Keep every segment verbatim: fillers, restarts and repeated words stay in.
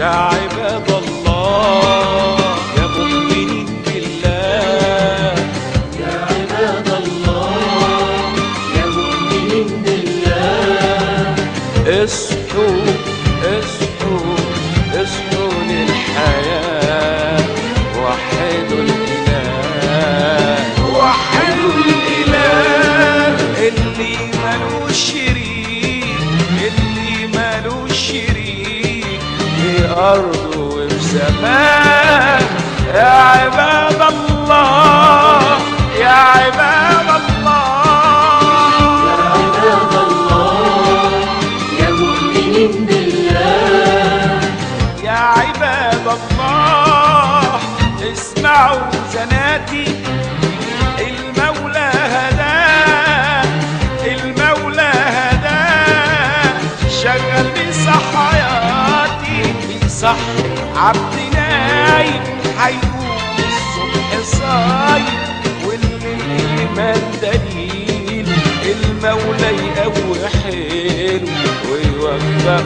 يا عباد الله يا مؤمنين بالله، يا عباد الله يا مؤمنين بالله، اصحوا اصحوا اصحوا للحياة، وحدوا الإله وحدوا الإله اللي ملوش شريك، اللي ملوش شريك في أرضه وفي سماه. يا عباد الله يا عباد الله يا عباد الله يا مؤمنين بالله، يا عباد الله اسمعوا زناتي، المولى هداه المولى هداه، شغل بصح حياتي بصح عبد نايم، هيقوم الصبح صايم والإيمان دليل، المولى يقوي حيله ويوفقه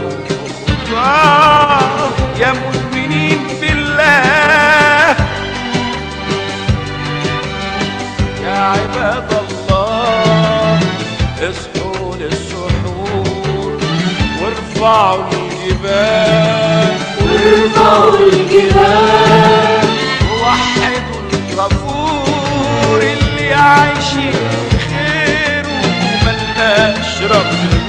الله يا مؤمنين بالله. يا عباد الله اصحوا للسحور وارفعوا الجبال، وارفعوا الجبال، ووحدوا الغفور اللي عايشين خيره ملناش رب